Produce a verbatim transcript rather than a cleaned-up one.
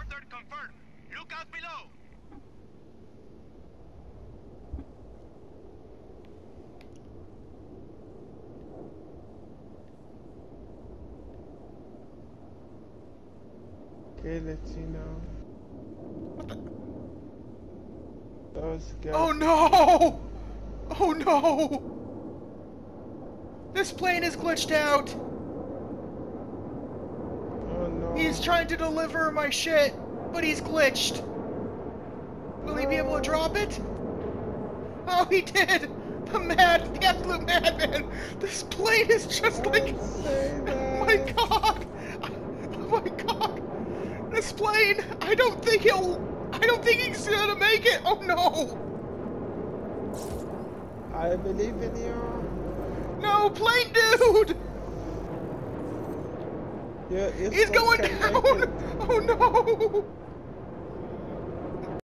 Hazard confirmed. Look out below. Okay, let's see now. Those guys. Oh no! Oh no! This plane is glitched out! Oh no. He's trying to deliver my shit, but he's glitched. Will he be able to drop it? Oh, he did! The mad, the absolute madman! This plane is just like... Oh my god! Oh my god! This plane, I don't think he'll... I don't think he's gonna make it! Oh no! I believe in you. No, plane dude! Yeah, He's going down! Oh no!